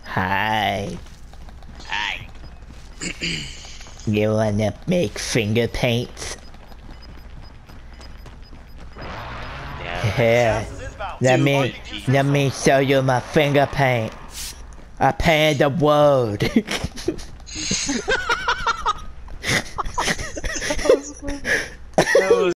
Hi. Hi. You wanna make finger paints? Here, let me show you my finger paint. I paint the world. That was